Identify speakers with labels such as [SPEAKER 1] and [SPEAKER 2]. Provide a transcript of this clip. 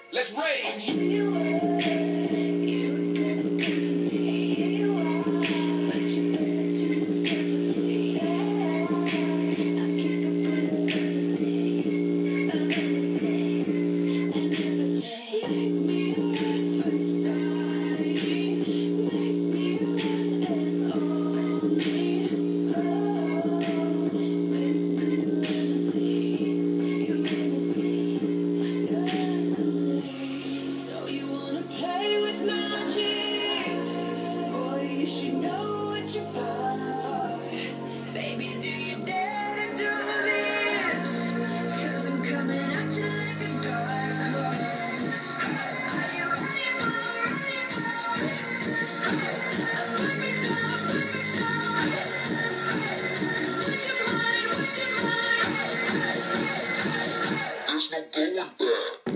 [SPEAKER 1] Let's rage.
[SPEAKER 2] And here you were, you were gonna come to me. Here you are, but you better choose carefully. I'll keep up with everything, and everything. Make me right for dying. Make me one and only. So you wanna play with magic? Boy, you should know what you're falling for. Baby, do you dare to do this? 'Cause I'm coming at you like a dark horse. Are you ready for a perfect storm? 'Cause what's your mind?
[SPEAKER 1] There's no going back.